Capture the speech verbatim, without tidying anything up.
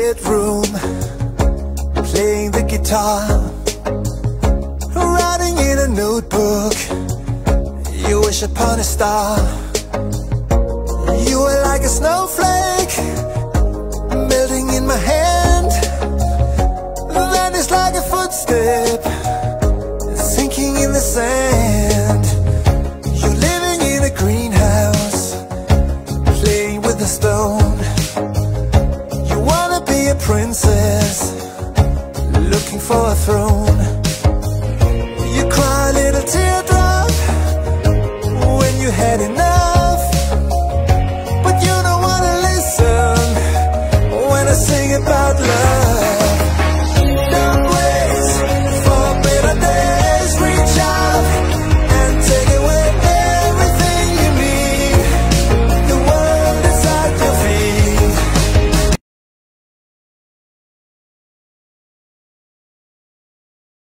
bedroom, playing the guitar, writing in a notebook, you wish upon a star. You were like a snowflake, melting in my hand, then it's like a footstep, sinking in the sand. You're living in a greenhouse, playing with a stone. You wanna be a princess, looking for a throne.